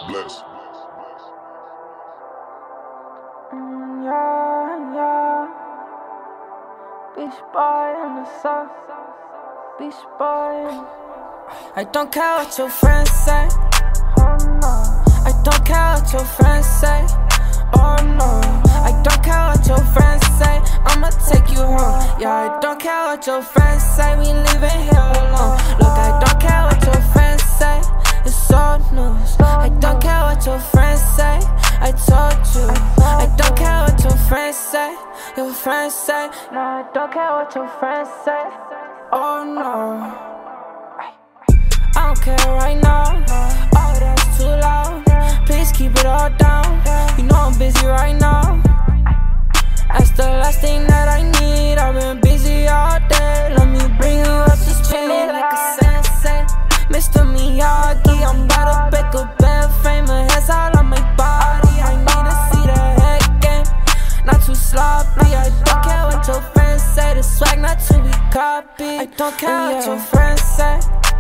Bless. Yeah, yeah. Beach boy in the sun. Beach boy. I don't care what your friends say. Oh no. I don't care what your friends say. Oh no. I don't care what your friends say. I'ma take you home. Yeah, I don't care what your friends say. We leaving here alone. Look, I don't care what your friends say. It's old news. I don't care what your friends say. I told you. I don't care what your friends say. Your friends say. No, I don't care what your friends say. Oh no. I don't care right now. Oh, that's too loud. Please keep it all down. You know I'm busy right now. That's the last thing that I need. I've been busy all day. Let me bring you up to speed like a sensei. Mr. Miyagi, I'm about to pick a bed frame. A hair's all on my body. I need to see the head game. Not too sloppy. I don't care what your friends say. The swag not to be copied. I don't care what your friends say.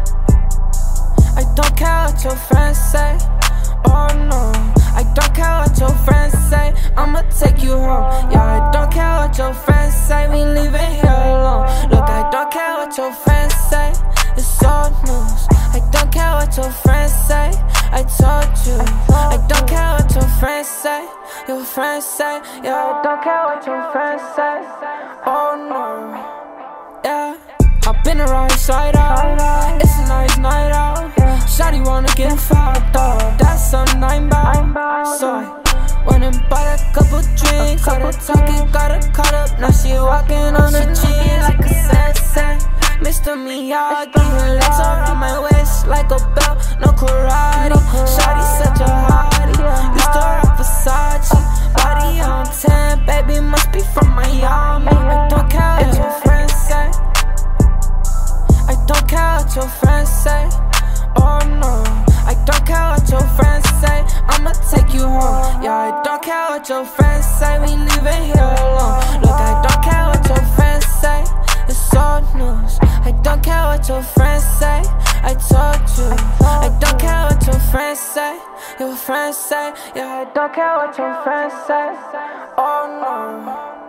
I don't care what your friends say. Oh no. I don't care what your friends say. I'ma take you home. Yeah, I don't care what your friends say. We leaving here alone. Look, I don't care what your friends say. It's old news. I don't care what your friends say. I told you. I don't care what your friends say. Your friends say. Yeah, I don't care what your friends say. Oh no. Yeah, I've been around inside out. It's a nice night out. Shawty wanna get fucked up. That's something I'm about. So I went and bought a couple drinks. All the talking got her caught up. Now she walking on the jeans like a sensei. Mr. Miyagi, her legs around my waist like a belt, no karate. Shawty such a hottie. Used to rock Versace. Body on 10, baby must be from Miami. I don't care what your friends say. I don't care what your friends say. Oh no. I don't care what your friends say. I'ma take you home. Yeah, I don't care what your friends say. We leaving here alone. Look, I don't care what your friends say. It's old news. I don't care what your friends say. I told you. I don't care what your friends say. Your friends say. Yeah, I don't care what your friends say. Oh no.